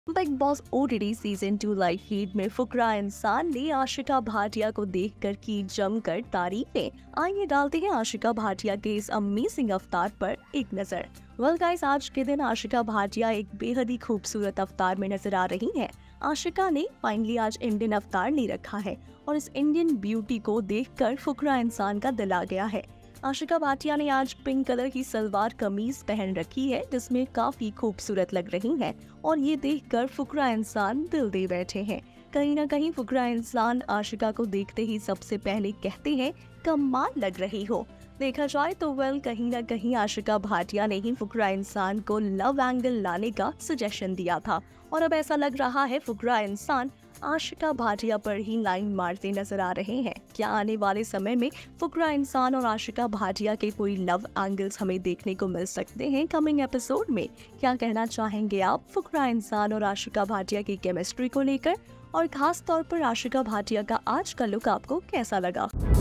Big Boss OTT season 2 live feed में फुकरा इंसान ने आशिका भाटिया को देखकर की जमकर तारीफें। आइए डालते हैं आशिका भाटिया के इस अमेजिंग अवतार पर एक नजर। वेल गाइस, आज के दिन आशिका भाटिया एक बेहद ही खूबसूरत अवतार में नजर आ रही हैं। आशिका ने फाइनली आज इंडियन अवतार ले रखा है और इस इंडियन ब्यूटी को देखकर फुकरा इंसान का दिल आ गया है। आशिका भाटिया ने आज पिंक कलर की सलवार कमीज पहन रखी है जिसमें काफी खूबसूरत लग रही है और ये देखकर फुकरा इंसान दिल दे बैठे हैं। कहीं ना कहीं फुकरा इंसान आशिका को देखते ही सबसे पहले कहते हैं कमाल लग रही हो। देखा जाए तो वेल कहीं ना कहीं आशिका भाटिया ने ही फुकरा इंसान को लव एंगल लाने का सजेशन दिया था और अब ऐसा लग रहा है फुकरा इंसान आशिका भाटिया पर ही लाइन मारते नजर आ रहे हैं। क्या आने वाले समय में फुकरा इंसान और आशिका भाटिया के कोई लव एंगल्स हमें देखने को मिल सकते हैं कमिंग एपिसोड में? क्या कहना चाहेंगे आप फुकरा इंसान और आशिका भाटिया की केमिस्ट्री को लेकर, और खास तौर पर आशिका भाटिया का आज का लुक आपको कैसा लगा?